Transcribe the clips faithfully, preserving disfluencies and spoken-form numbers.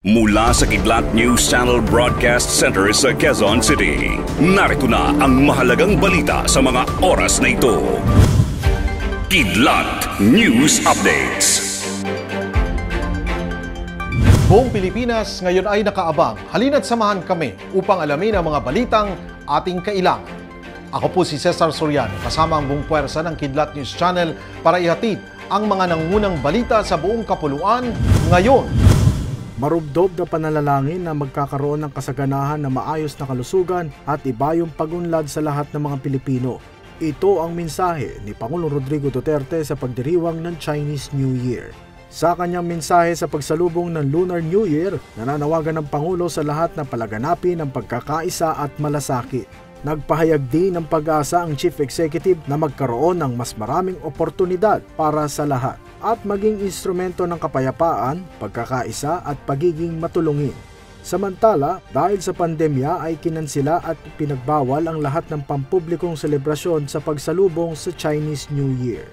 Mula sa Kidlat News Channel Broadcast Center sa Quezon City, narito na ang mahalagang balita sa mga oras na ito. Kidlat News Updates. Buong Pilipinas ngayon ay nakaabang. Halina't samahan kami upang alamin ang mga balitang ating kailangan. Ako po si Cesar Soriano, kasama ang buong puwersa ng Kidlat News Channel para ihatid ang mga nangungunang balita sa buong kapuluan ngayon. Marubdob na pananalangin na magkakaroon ng kasaganahan na maayos na kalusugan at iba yung pagunlad sa lahat ng mga Pilipino. Ito ang mensahe ni Pangulong Rodrigo Duterte sa pagdiriwang ng Chinese New Year. Sa kanyang mensahe sa pagsalubong ng Lunar New Year, nananawagan ng Pangulo sa lahat na palaganapin ang pagkakaisa at malasakit. Nagpahayag din ng pag-asa ang Chief Executive na magkaroon ng mas maraming oportunidad para sa lahat at maging instrumento ng kapayapaan, pagkakaisa at pagiging matulungin. Samantala, dahil sa pandemya ay kinansila at pinagbawal ang lahat ng pampublikong selebrasyon sa pagsalubong sa Chinese New Year.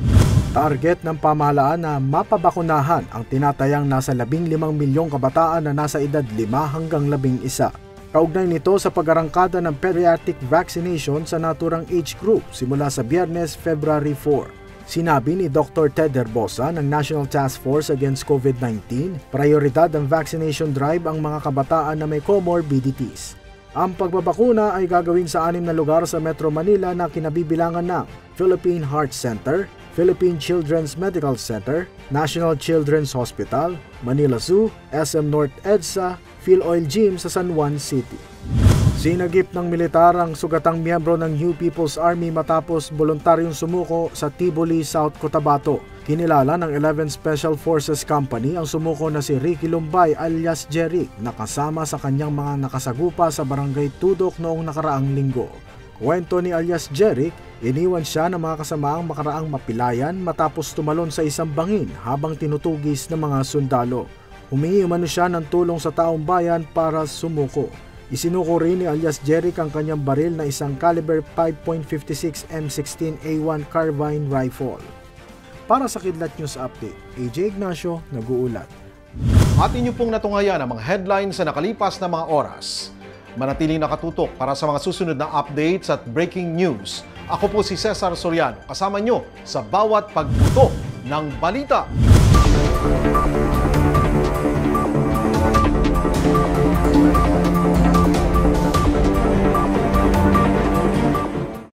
Target ng pamahalaan na mapabakunahan ang tinatayang nasa labing limang milyong kabataan na nasa edad lima hanggang labing isa. Kaugnay nito sa pag-arangkada ng pediatric vaccination sa naturang age group simula sa Biyernes, February four. Sinabi ni Doctor Ted Herbosa ng National Task Force Against COVID nineteen, prioridad ang vaccination drive ang mga kabataan na may comorbidities. Ang pagbabakuna ay gagawin sa anim na lugar sa Metro Manila na kinabibilangan ng Philippine Heart Center, Philippine Children's Medical Center, National Children's Hospital, Manila Zoo, S M North EDSA, Philoil Gym sa San Juan City. Sinagip ng militar ang sugatang miyembro ng New People's Army matapos voluntaryong sumuko sa Tiboli, South Cotabato. Kinilala ng eleventh Special Forces Company ang sumuko na si Ricky Lumbay alias Jeric na kasama sa kanyang mga nakasagupa sa Barangay Tudok noong nakaraang linggo. Kwento ni alias Jeric, iniwan siya ng mga kasamaang makaraang mapilayan matapos tumalon sa isang bangin habang tinutugis ng mga sundalo. Humingi umano siya ng tulong sa taong bayan para sumuko. Isinuko rin ni alias Jeric ang kanyang baril na isang caliber five point five six M sixteen A one carbine rifle. Para sa Kidlat News Update, A J Ignacio nag-uulat. At inyo pong natungayan ang mga headlines sa nakalipas na mga oras. Manatiling nakatutok para sa mga susunod na updates at breaking news. Ako po si Cesar Soriano, kasama nyo sa bawat pagputok ng balita.